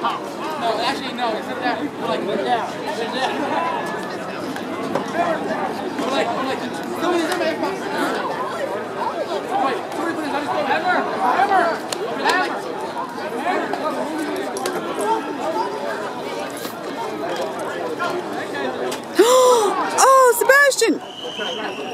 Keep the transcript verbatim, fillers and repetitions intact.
No, actually, no. Sit down. Like, sit down. Sit down. I'm like, I'm like, somebody, somebody. Wait, somebody put his hands on Hammer! Hammer! Hammer! Oh, Sebastian!